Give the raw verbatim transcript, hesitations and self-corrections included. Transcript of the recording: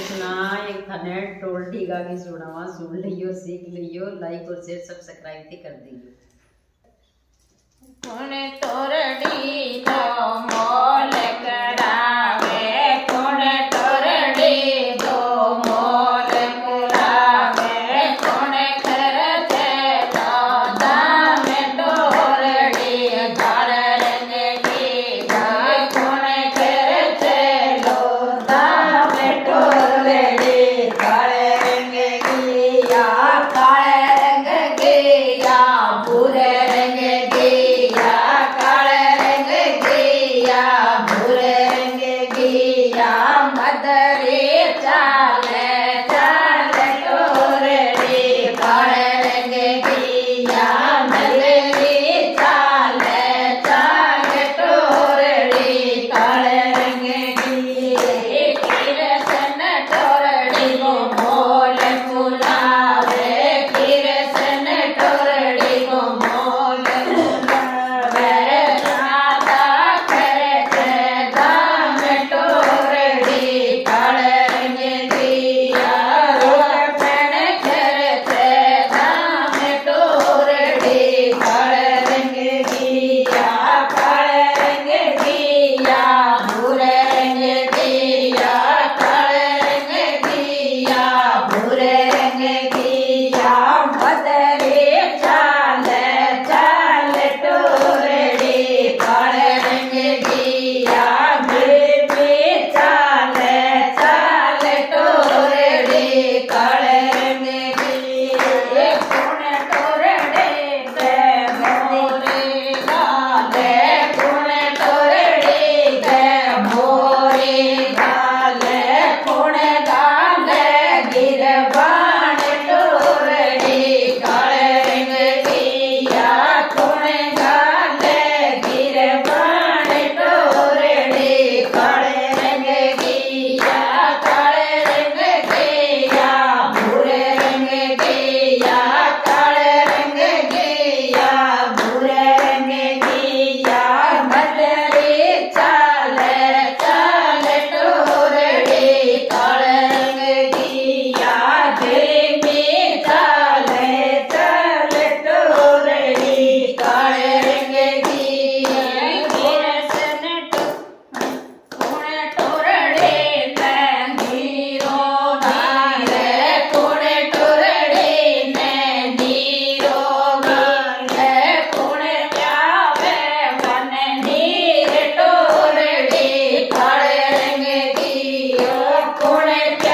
कृष्णा। एक थाने टोल ठीका की सुनावा, सुन लियो, सीख लियो, लाइक और शेयर सब्सक्राइब भी कर दियो। कौन तोरड़ी दो मोल करावे, कौन तोरड़ी दो मोल करावे, कौन करते तो दाम तोरड़ी धार रंग की जाए, कौन करते लो दाम तोरड़ी काले रंग की या काले रंग की या भूरे रंग की या काले रंग की या भूरे रंग की या मदरी चाले चाले तोरड़ी काले रंग की या मदरी चाले चाले तोरड़ी काले रंग की कृष्ण तोरड़ी को मोल फुलावे, कृष्ण तोरड़ी को मोल फुलावे, राधा करते दाम तोरड़ी काले रंग की या रोपण करते दाम तोरड़ी काले रंग की या काले रंग की या भूरे रंग की या काले रंग की या भूरे रंग की या मदरी चाले चाले तोरड़ी काले रंग की या बेबी चाले चाले तोरड़ी काले रंग की कौन तोरड़ी के मोरे गाले, कौन तोरड़ी के मोरे गाले, कौन गाले गिरबान तोरड़ी काले रंग की या कौन गाले गिरबान तोरड़ी काले रंग की या काले रंग की या भूरे रंग की या काले रंग की या भूरे रंग की या मदरी चाले चाले तोरड़ी काले रंग की या देवी चाले चाले तोरड़ी काले रंग की कृष्ण कौन तोरड़ी में हीरो गाले, कौन तोरड़ी में हीरो गाले, कौन प्यावे मन नीर तोरड़ी काले रंग की कौन